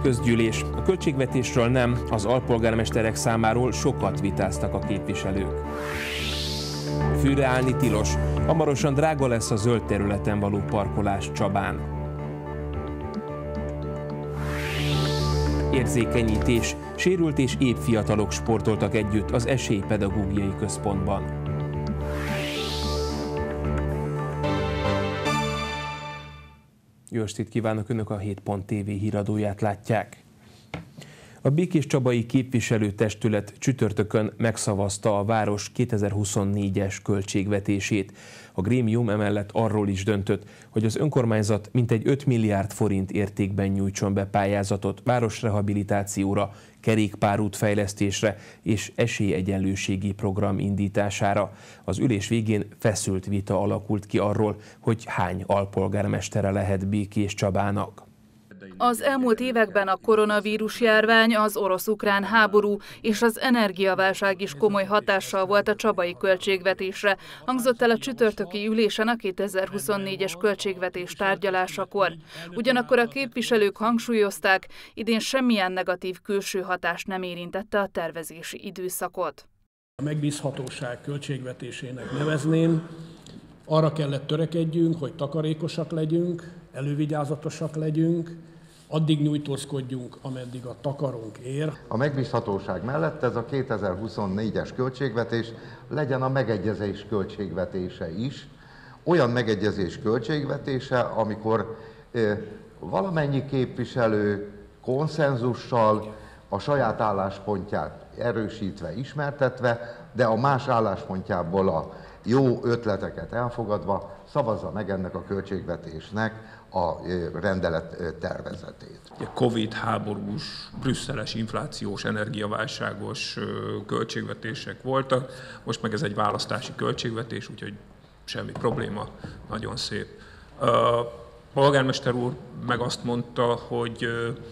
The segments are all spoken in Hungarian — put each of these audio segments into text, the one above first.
közgyűlés. A költségvetésről nem, az alpolgármesterek számáról sokat vitáztak a képviselők. Fűreállni tilos. Hamarosan drága lesz a zöld területen való parkolás Csabán. Érzékenyítés. Sérült és épp fiatalok sportoltak együtt az Esélypedagógiai Központban. Jó estét kívánok! Önök a 7.tv híradóját látják. A Békéscsabai Képviselőtestület csütörtökön megszavazta a város 2024-es költségvetését. A grémium emellett arról is döntött, hogy az önkormányzat mintegy 5 milliárd forint értékben nyújtson be pályázatot városrehabilitációra, kerékpárút fejlesztésre és esélyegyenlőségi program indítására. Az ülés végén feszült vita alakult ki arról, hogy hány alpolgármestere lehet Békéscsabának. Az elmúlt években a koronavírus járvány, az orosz-ukrán háború és az energiaválság is komoly hatással volt a csabai költségvetésre, hangzott el a csütörtöki ülésen a 2024-es költségvetés tárgyalásakor. Ugyanakkor a képviselők hangsúlyozták, idén semmilyen negatív külső hatás nem érintette a tervezési időszakot. A megbízhatóság költségvetésének nevezném, arra kellett törekedjünk, hogy takarékosak legyünk, elővigyázatosak legyünk, addig nyújtózkodjunk, ameddig a takarunk ér. A megbízhatóság mellett ez a 2024-es költségvetés legyen a megegyezés költségvetése is. Olyan megegyezés költségvetése, amikor valamennyi képviselő konszenzussal a saját álláspontját erősítve, ismertetve, de a más álláspontjából a jó ötleteket elfogadva szavazza meg ennek a költségvetésnek a rendelet tervezetét. Covid, háborús, brüsszeles, inflációs, energiaválságos költségvetések voltak, most meg ez egy választási költségvetés, úgyhogy semmi probléma, nagyon szép. A polgármester úr meg azt mondta, hogy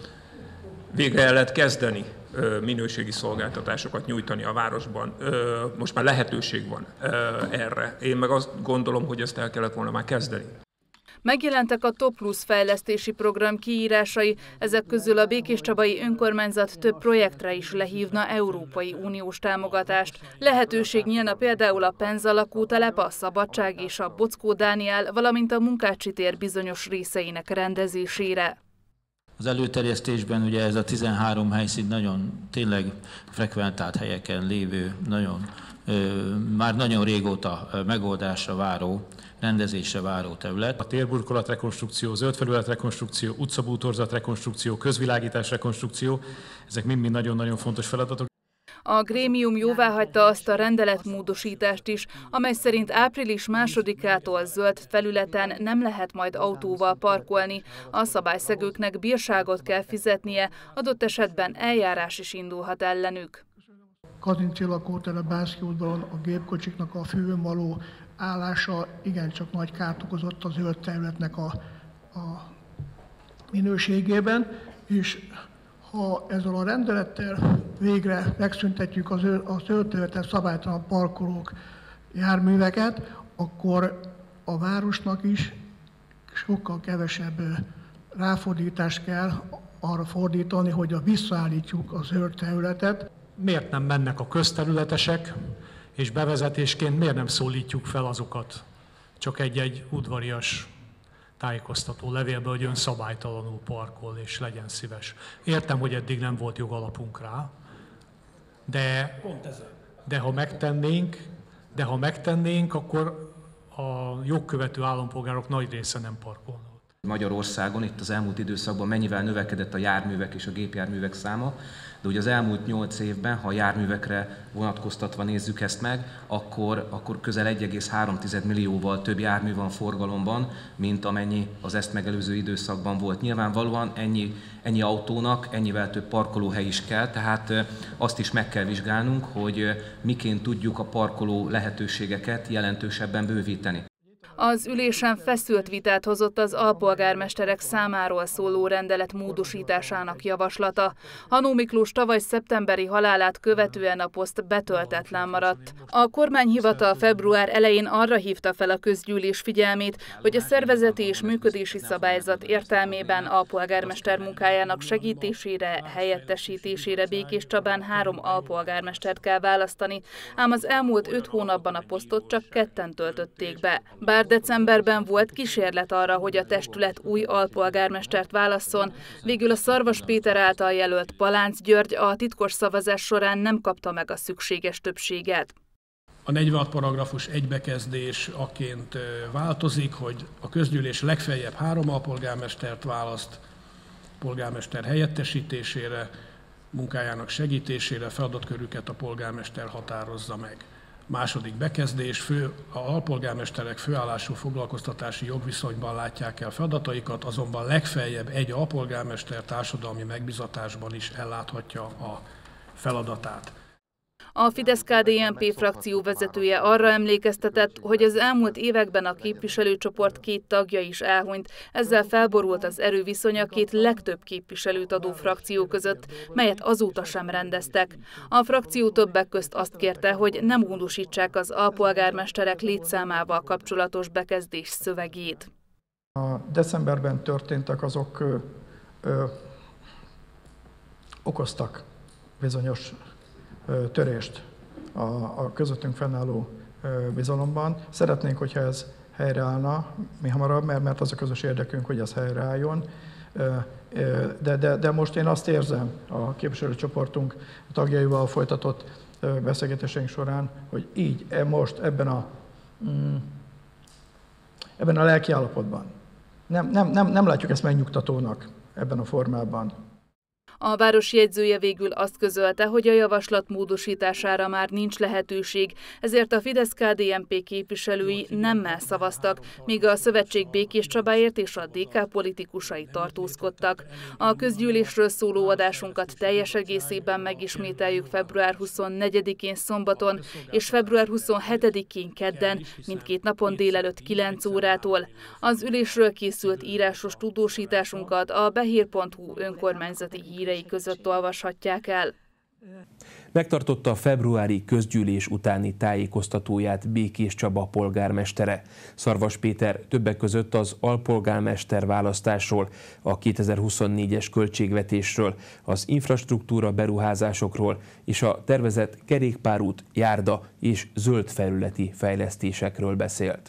végre el lehet kezdeni minőségi szolgáltatásokat nyújtani a városban. Most már lehetőség van erre. Én meg azt gondolom, hogy ezt el kellett volna már kezdeni. Megjelentek a Top Plus fejlesztési program kiírásai, ezek közül a Békéscsabai önkormányzat több projektre is lehívna Európai Uniós támogatást. Lehetőség nyílna például a Penza lakótelep, a Szabadság és a Bockó Dániel, valamint a Munkácsi tér bizonyos részeinek rendezésére. Az előterjesztésben ugye ez a 13 helyszín nagyon tényleg frekventált helyeken lévő, már nagyon régóta megoldásra váró, rendezésre váró terület. A térburkolat rekonstrukció, zöldfelület rekonstrukció, utcabútorzat rekonstrukció, közvilágítás rekonstrukció, ezek mind-mind nagyon-nagyon fontos feladatok. A grémium jóváhagyta azt a rendeletmódosítást is, amely szerint április 2-ától zöld felületen nem lehet majd autóval parkolni. A szabályszegőknek bírságot kell fizetnie, adott esetben eljárás is indulhat ellenük. Kazinczy lakótelep Bászki udvaron a gépkocsiknak a főn való állása igencsak nagy kárt okozott a zöld területnek a minőségében, és ha ezzel a rendelettel végre megszüntetjük a zöld területen szabálytalan parkolók, járműveket, akkor a városnak is sokkal kevesebb ráfordítást kell arra fordítani, hogy visszaállítjuk a zöld területet. Miért nem mennek a közterületesek, és bevezetésként miért nem szólítjuk fel azokat? Csak egy udvarias tájékoztató levélből, hogy ön szabálytalanul parkol, és legyen szíves. Értem, hogy eddig nem volt jogalapunk rá, de ha megtennénk, akkor a jogkövető állampolgárok nagy része nem parkolna. Magyarországon itt az elmúlt időszakban mennyivel növekedett a járművek és a gépjárművek száma, de ugye az elmúlt 8 évben, ha a járművekre vonatkoztatva nézzük ezt meg, akkor közel 1,3 millióval több jármű van forgalomban, mint amennyi az ezt megelőző időszakban volt. Nyilvánvalóan ennyi autónak ennyivel több parkolóhely is kell, tehát azt is meg kell vizsgálnunk, hogy miként tudjuk a parkoló lehetőségeket jelentősebben bővíteni. Az ülésen feszült vitát hozott az alpolgármesterek számáról szóló rendelet módosításának javaslata. Hanó Miklós tavaly szeptemberi halálát követően a poszt betöltetlen maradt. A kormányhivatal február elején arra hívta fel a közgyűlés figyelmét, hogy a szervezeti és működési szabályzat értelmében alpolgármester munkájának segítésére, helyettesítésére Békéscsabán 3 alpolgármestert kell választani, ám az elmúlt 5 hónapban a posztot csak 2-en töltötték be. Bár decemberben volt kísérlet arra, hogy a testület új alpolgármestert válasszon, végül a Szarvas Péter által jelölt Palánc György a titkos szavazás során nem kapta meg a szükséges többséget. A 46 paragrafus egybekezdés akként változik, hogy a közgyűlés legfeljebb 3 alpolgármestert választ, polgármester helyettesítésére, munkájának segítésére, feladatkörüket a polgármester határozza meg. Második bekezdés, a alpolgármesterek főállású foglalkoztatási jogviszonyban látják el feladataikat, azonban legfeljebb egy alpolgármester társadalmi megbízatásban is elláthatja a feladatát. A Fidesz-KDNP frakció vezetője arra emlékeztetett, hogy az elmúlt években a képviselőcsoport 2 tagja is elhunyt, ezzel felborult az erőviszony a 2 legtöbb képviselőt adó frakció között, melyet azóta sem rendeztek. A frakció többek közt azt kérte, hogy nem módosítsák az alpolgármesterek létszámával kapcsolatos bekezdés szövegét. A decemberben történtek azok okoztak bizonyos törést a közöttünk fennálló bizalomban. Szeretnénk, hogyha ez helyreállna mi hamarabb, mert az a közös érdekünk, hogy ez helyreálljon. De most én azt érzem a képviselőcsoportunk tagjaival folytatott beszélgetéseink során, hogy így most ebben a lelki állapotban nem látjuk ezt megnyugtatónak ebben a formában. A város jegyzője végül azt közölte, hogy a javaslat módosítására már nincs lehetőség, ezért a Fidesz-KDNP képviselői nemmel szavaztak, míg a Szövetség Békéscsabáért és a DK politikusai tartózkodtak. A közgyűlésről szóló adásunkat teljes egészében megismételjük február 24-én szombaton és február 27-én kedden, mindkét napon délelőtt 9 órától. Az ülésről készült írásos tudósításunkat a behír.hu önkormányzati hírei között olvashatják el. Megtartotta a februári közgyűlés utáni tájékoztatóját Békéscsaba polgármestere. Szarvas Péter többek között az alpolgármester választásról, a 2024-es költségvetésről, az infrastruktúra beruházásokról és a tervezett kerékpárút, járda és zöld felületi fejlesztésekről beszélt.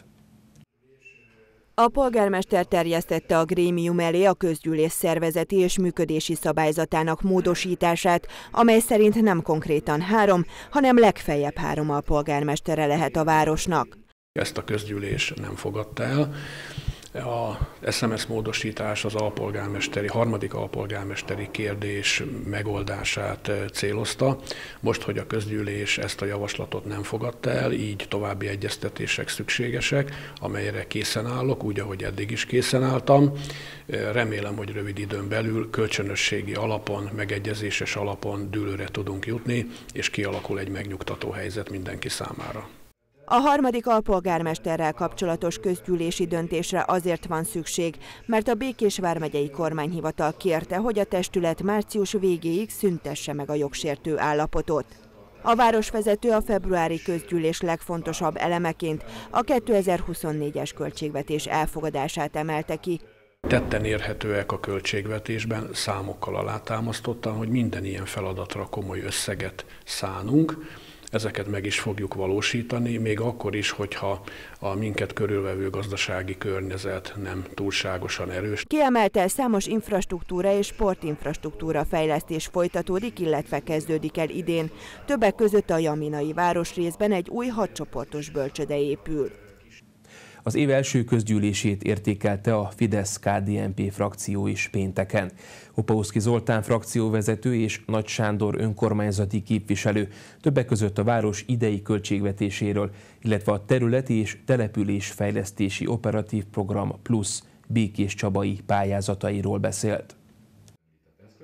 A polgármester terjesztette a grémium elé a közgyűlés szervezeti és működési szabályzatának módosítását, amely szerint nem konkrétan 3, hanem legfeljebb 3 alpolgármestere lehet a városnak. Ezt a közgyűlés nem fogadta el. A SMS módosítás az harmadik alpolgármesteri kérdés megoldását célozta. Most, hogy a közgyűlés ezt a javaslatot nem fogadta el, így további egyeztetések szükségesek, amelyre készen állok, úgy, ahogy eddig is készen álltam. Remélem, hogy rövid időn belül kölcsönösségi alapon, megegyezéses alapon dűlőre tudunk jutni, és kialakul egy megnyugtató helyzet mindenki számára. A harmadik alpolgármesterrel kapcsolatos közgyűlési döntésre azért van szükség, mert a Békés vármegyei kormányhivatal kérte, hogy a testület március végéig szüntesse meg a jogsértő állapotot. A városvezető a februári közgyűlés legfontosabb elemeként a 2024-es költségvetés elfogadását emelte ki. Tetten érhetőek a költségvetésben, számokkal alátámasztottan, hogy minden ilyen feladatra komoly összeget szánunk. Ezeket meg is fogjuk valósítani, még akkor is, hogyha a minket körülvevő gazdasági környezet nem túlságosan erős. Kiemelte, számos infrastruktúra és sportinfrastruktúra fejlesztés folytatódik, illetve kezdődik el idén. Többek között a jaminai városrészben egy új 6 csoportos bölcsöde épül. Az év első közgyűlését értékelte a Fidesz-KDNP frakció is pénteken. Opauszki Zoltán frakcióvezető és Nagy Sándor önkormányzati képviselő többek között a város idei költségvetéséről, illetve a területi és településfejlesztési operatív program plusz békéscsabai pályázatairól beszélt.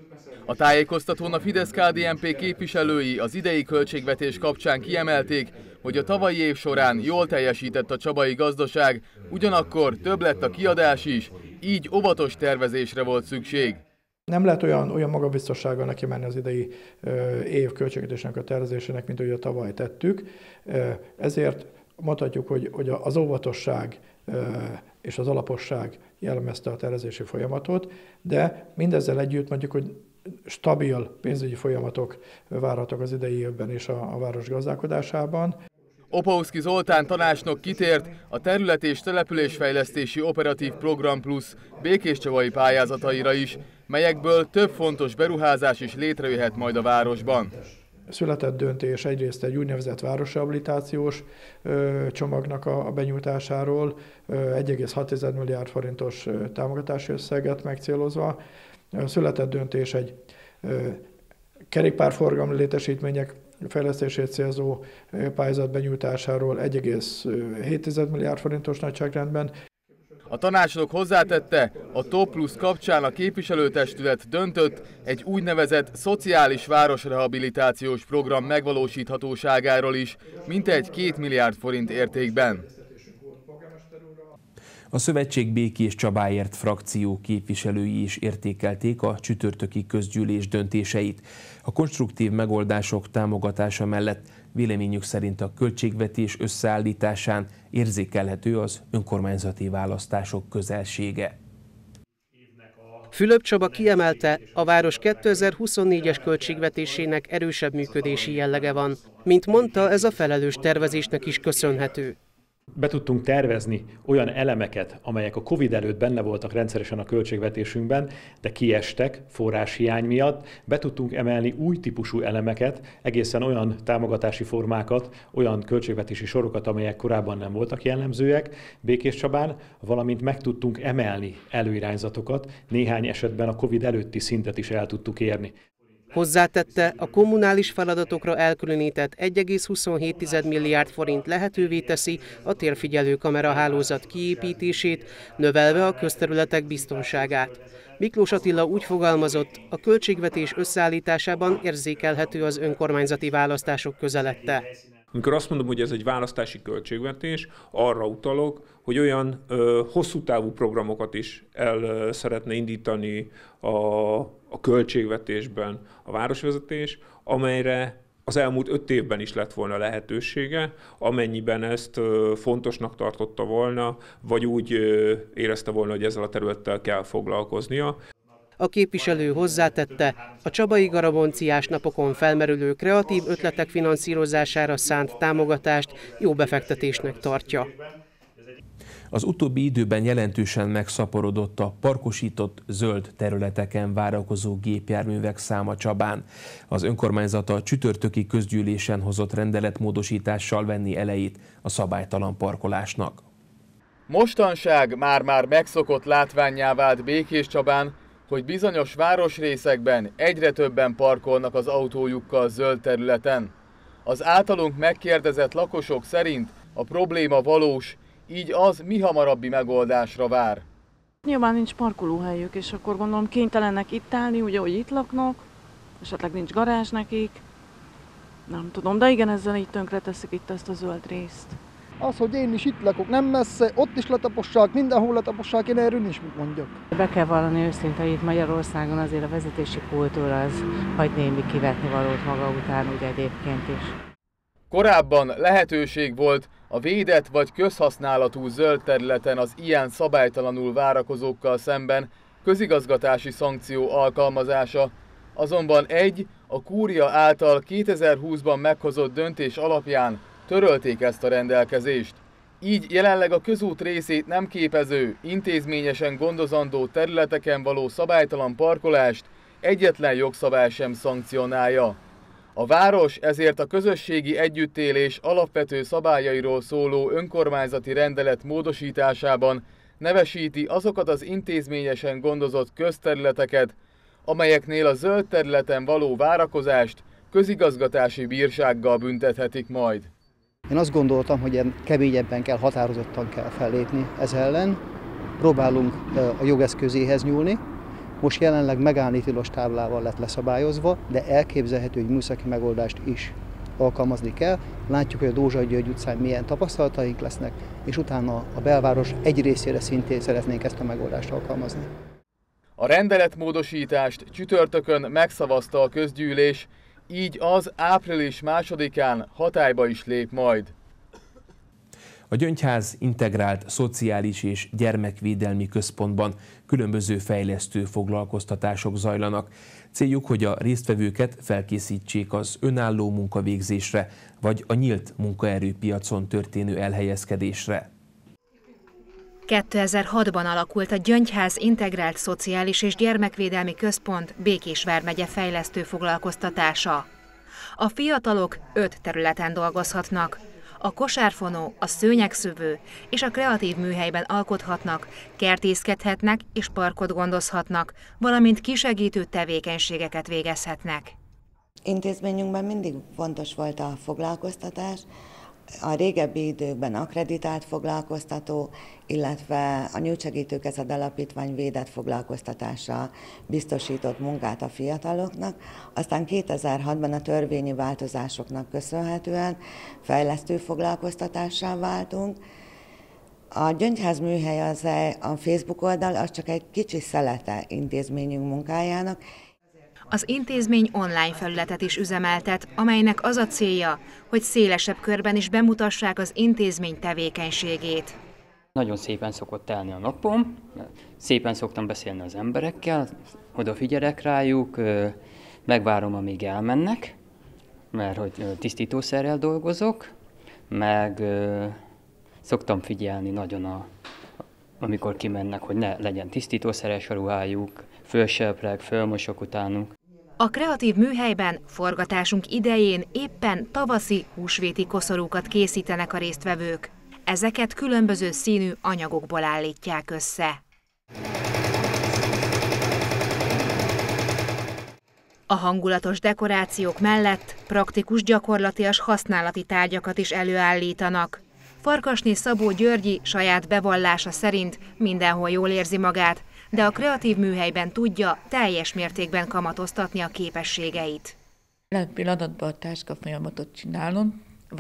A tájékoztatón a Fidesz-KDNP képviselői az idei költségvetés kapcsán kiemelték, hogy a tavalyi év során jól teljesített a csabai gazdaság, ugyanakkor több lett a kiadás is, így óvatos tervezésre volt szükség. Nem lehet olyan magabiztossággal neki menni az idei év költségvetésnek a tervezésének, mint ahogy a tavaly tettük. Ezért mondhatjuk, hogy az óvatosság és az alaposság jellemezte a tervezési folyamatot, de mindezzel együtt mondjuk, hogy stabil pénzügyi folyamatok várhatók az idei évben is a város gazdálkodásában. Opauszky Zoltán tanácsnok kitért a terület- és településfejlesztési operatív program plusz békéscsavai pályázataira is, melyekből több fontos beruházás is létrejöhet majd a városban. Született döntés egyrészt egy úgynevezett városrehabilitációs csomagnak a benyújtásáról, 1,6 milliárd forintos támogatási összeget megcélozva. Született döntés egy kerékpárforgalmi létesítmények fejlesztését célzó pályázat benyújtásáról 1,7 milliárd forintos nagyságrendben. A tanácsnok hozzátette, a TOP Plusz kapcsán a képviselőtestület döntött egy úgynevezett szociális városrehabilitációs program megvalósíthatóságáról is, mintegy 2 milliárd forint értékben. A Szövetség Békéscsabáért frakció képviselői is értékelték a csütörtöki közgyűlés döntéseit. A konstruktív megoldások támogatása mellett véleményük szerint a költségvetés összeállításán érzékelhető az önkormányzati választások közelsége. Fülöp Csaba kiemelte, a város 2024-es költségvetésének erősebb működési jellege van. Mint mondta, ez a felelős tervezésnek is köszönhető. Be tudtunk tervezni olyan elemeket, amelyek a Covid előtt benne voltak rendszeresen a költségvetésünkben, de kiestek forráshiány miatt. Be tudtunk emelni új típusú elemeket, egészen olyan támogatási formákat, olyan költségvetési sorokat, amelyek korábban nem voltak jellemzőek Békéscsabán, valamint meg tudtunk emelni előirányzatokat, néhány esetben a Covid előtti szintet is el tudtuk érni. Hozzátette, a kommunális feladatokra elkülönített 1,27 milliárd forint lehetővé teszi a térfigyelő kamerahálózat kiépítését, növelve a közterületek biztonságát. Miklós Attila úgy fogalmazott, a költségvetés összeállításában érzékelhető az önkormányzati választások közelette. Amikor azt mondom, hogy ez egy választási költségvetés, arra utalok, hogy olyan hosszú távú programokat is el szeretne indítani a költségvetésben a városvezetés, amelyre az elmúlt 5 évben is lett volna lehetősége, amennyiben ezt fontosnak tartotta volna, vagy úgy érezte volna, hogy ezzel a területtel kell foglalkoznia. A képviselő hozzátette, a csabai garabonciás napokon felmerülő kreatív ötletek finanszírozására szánt támogatást jó befektetésnek tartja. Az utóbbi időben jelentősen megszaporodott a parkosított zöld területeken várakozó gépjárművek száma Csabán. Az önkormányzat a csütörtöki közgyűlésen hozott rendeletmódosítással venni elejét a szabálytalan parkolásnak. Mostanság már megszokott látvánnyá vált Békéscsabán, hogy bizonyos városrészekben egyre többen parkolnak az autójukkal zöld területen. Az általunk megkérdezett lakosok szerint a probléma valós, így az mihamarabbi megoldásra vár. Nyilván nincs parkolóhelyük, és akkor gondolom kénytelenek itt állni, ugye, hogy itt laknak, esetleg nincs garázs nekik. Nem tudom, de igen, ezzel így tönkre teszik itt ezt a zöld részt. Az, hogy én is itt lakok, nem messze, ott is letapossák, mindenhol letapossák, én erről is mit mondjak. Be kell vallani őszintén, itt Magyarországon azért a vezetési kultúra az hagy némi kivetni valót maga után, ugye egyébként is. Korábban lehetőség volt a védett vagy közhasználatú zöld területen az ilyen szabálytalanul várakozókkal szemben közigazgatási szankció alkalmazása, azonban a kúria által 2020-ban meghozott döntés alapján törölték ezt a rendelkezést. Így jelenleg a közút részét nem képező, intézményesen gondozandó területeken való szabálytalan parkolást egyetlen jogszabály sem szankcionálja. A város ezért a közösségi együttélés alapvető szabályairól szóló önkormányzati rendelet módosításában nevesíti azokat az intézményesen gondozott közterületeket, amelyeknél a zöld területen való várakozást közigazgatási bírsággal büntethetik majd. Én azt gondoltam, hogy keményebben kell, határozottan kell fellépni ez ellen. Próbálunk a jogeszközéhez nyúlni, most jelenleg megállni tilos táblával lett leszabályozva, de elképzelhető, hogy műszaki megoldást is alkalmazni kell. Látjuk, hogy a Dózsa György utcán milyen tapasztalataink lesznek, és utána a belváros egy részére szintén szeretnénk ezt a megoldást alkalmazni. A rendeletmódosítást csütörtökön megszavazta a közgyűlés, így az április 2-án hatályba is lép majd. A Gyöngyház integrált szociális és gyermekvédelmi központban különböző fejlesztő foglalkoztatások zajlanak. Céljuk, hogy a résztvevőket felkészítsék az önálló munkavégzésre, vagy a nyílt munkaerőpiacon történő elhelyezkedésre. 2006-ban alakult a Gyöngyház integrált szociális és gyermekvédelmi központ Békés vármegye fejlesztő foglalkoztatása. A fiatalok 5 területen dolgozhatnak. A kosárfonó, a szőnyegszövő és a kreatív műhelyben alkothatnak, kertészkedhetnek és parkot gondozhatnak, valamint kisegítő tevékenységeket végezhetnek. Intézményünkben mindig fontos volt a foglalkoztatás, a régebbi időkben akkreditált foglalkoztató, illetve a Nyújtsegítőkezed Alapítvány védett foglalkoztatással biztosított munkát a fiataloknak. Aztán 2006-ban a törvényi változásoknak köszönhetően fejlesztő foglalkoztatással váltunk. A Gyöngyház műhely a Facebook oldal az csak egy kicsi szelete intézményünk munkájának. Az intézmény online felületet is üzemeltet, amelynek az a célja, hogy szélesebb körben is bemutassák az intézmény tevékenységét. Nagyon szépen szokott telni a napom, szépen szoktam beszélni az emberekkel, odafigyelek rájuk, megvárom, amíg elmennek, mert hogy tisztítószerrel dolgozok, meg szoktam figyelni nagyon, amikor kimennek, hogy ne legyen tisztítószeres a ruhájuk, fölsepreg, fölmosok utánuk. A kreatív műhelyben forgatásunk idején éppen tavaszi húsvéti koszorúkat készítenek a résztvevők. Ezeket különböző színű anyagokból állítják össze. A hangulatos dekorációk mellett praktikus gyakorlatias használati tárgyakat is előállítanak. Farkasné Szabó Györgyi saját bevallása szerint mindenhol jól érzi magát, de a kreatív műhelyben tudja teljes mértékben kamatoztatni a képességeit. Jelen pillanatban a táskafolyamatot csinálom,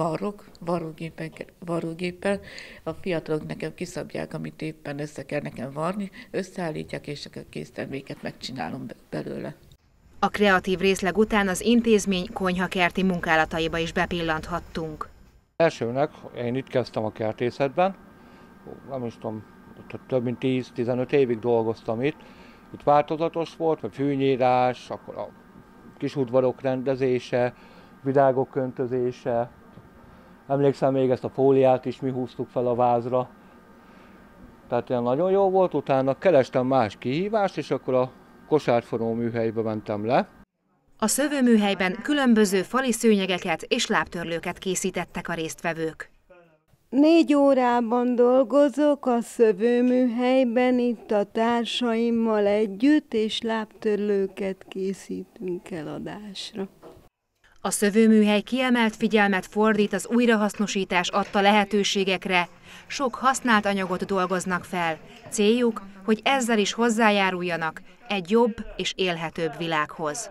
varrógéppel. A fiatalok nekem kiszabják, amit éppen össze kell nekem varni, összeállítják, és a készterméket megcsinálom belőle. A kreatív részleg után az intézmény konyhakerti munkálataiba is bepillanthattunk. Elsőnek én itt kezdtem a kertészetben, nem is tudom, több mint 10-15 évig dolgoztam itt. Itt változatos volt, a fűnyírás, akkor a kis udvarok rendezése, virágok öntözése. Emlékszem, még ezt a fóliát is mi húztuk fel a vázra. Tehát ilyen nagyon jó volt, utána kerestem más kihívást, és akkor a kosárfonó műhelybe mentem le. A szövőműhelyben különböző fali szőnyegeket és lábtörlőket készítettek a résztvevők. 4 órában dolgozok a szövőműhelyben itt a társaimmal együtt, és lábtörlőket készítünk eladásra. A szövőműhely kiemelt figyelmet fordít az újrahasznosítás adta lehetőségekre. Sok használt anyagot dolgoznak fel. Céljuk, hogy ezzel is hozzájáruljanak egy jobb és élhetőbb világhoz.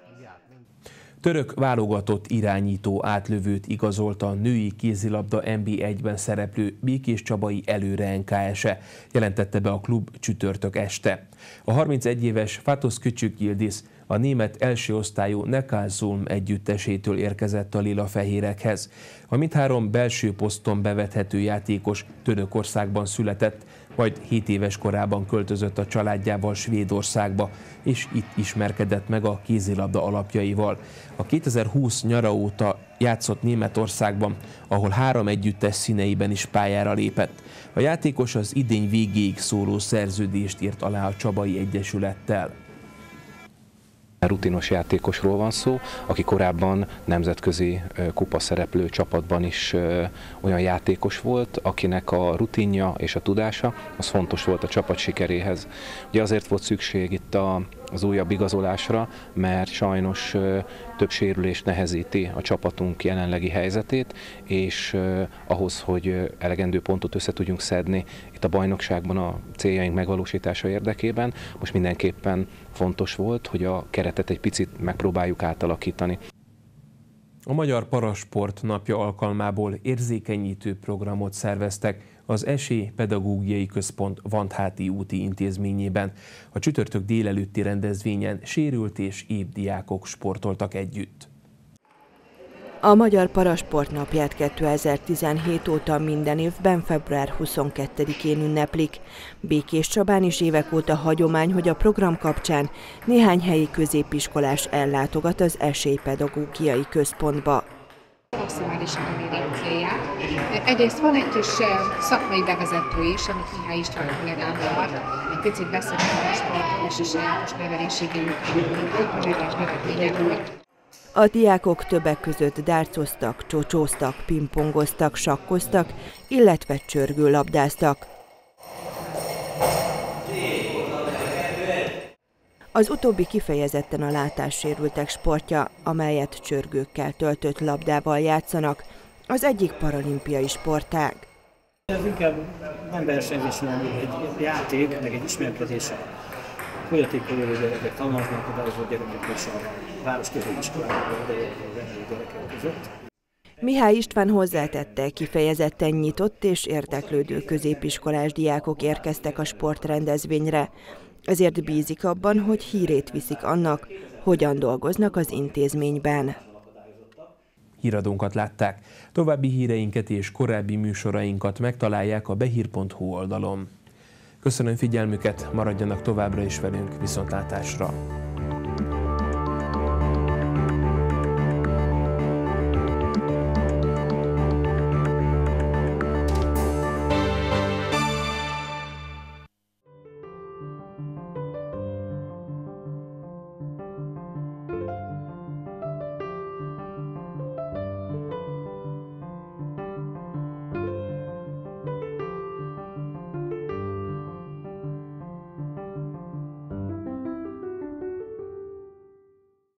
Török válogatott irányító átlövőt igazolta a női kézilabda NB1-ben szereplő békéscsabai Előre NKS-e, jelentette be a klub csütörtök este. A 31 éves Fatos Küçük Yildiz a német első osztályú Neckarsulm együttesétől érkezett a lila-fehérekhez. A mindhárom belső poszton bevethető játékos Törökországban született, majd 7 éves korában költözött a családjával Svédországba, és itt ismerkedett meg a kézilabda alapjaival. A 2020 nyara óta játszott Németországban, ahol 3 együttes színeiben is pályára lépett. A játékos az idény végéig szóló szerződést írt alá a Csabai Egyesülettel. Rutinos játékosról van szó, aki korábban nemzetközi kupaszereplő csapatban is olyan játékos volt, akinek a rutinja és a tudása az fontos volt a csapat sikeréhez. Ugye azért volt szükség itt a az újabb igazolásra, mert sajnos több sérülés nehezíti a csapatunk jelenlegi helyzetét, és ahhoz, hogy elegendő pontot össze tudjunk szedni itt a bajnokságban a céljaink megvalósítása érdekében, most mindenképpen fontos volt, hogy a keretet egy picit megpróbáljuk átalakítani. A Magyar Parasport napja alkalmából érzékenyítő programot szerveztek az Esély Pedagógiai Központ Vantháti úti intézményében. A csütörtök délelőtti rendezvényen sérült és épp diákok sportoltak együtt. A Magyar Parasport napját 2017 óta minden évben február 22-én ünneplik. Békéscsabán is évek óta hagyomány, hogy a program kapcsán néhány helyi középiskolás ellátogat az Esélypedagógiai Központba. Maximálisan elérjük célját. Egyrészt van egy kis szakmai bevezető is, amit Mihály István kollégám tart. Egy picit beszélünk a sportról és a sajátos nevelési igényekről. A diákok többek között dárcoztak, csocsóztak, pingpongoztak, sakkoztak, illetve csörgőlabdáztak. Az utóbbi kifejezetten a látássérültek sportja, amelyet csörgőkkel töltött labdával játszanak, az egyik paralimpiai sportág. Ez inkább nem versenyzés, hanem egy játék, meg egy ismerkedés. Fogyatékkal gyerekek, tanulmányban kodározó gyerekek és a város középiskolában gyerekek között. Mihály István hozzátette, kifejezetten nyitott és érdeklődő középiskolás diákok érkeztek a sportrendezvényre. Ezért bízik abban, hogy hírét viszik annak, hogyan dolgoznak az intézményben. Híradónkat látták. További híreinket és korábbi műsorainkat megtalálják a behír.hu oldalon. Köszönöm figyelmüket, maradjanak továbbra is velünk, viszontlátásra!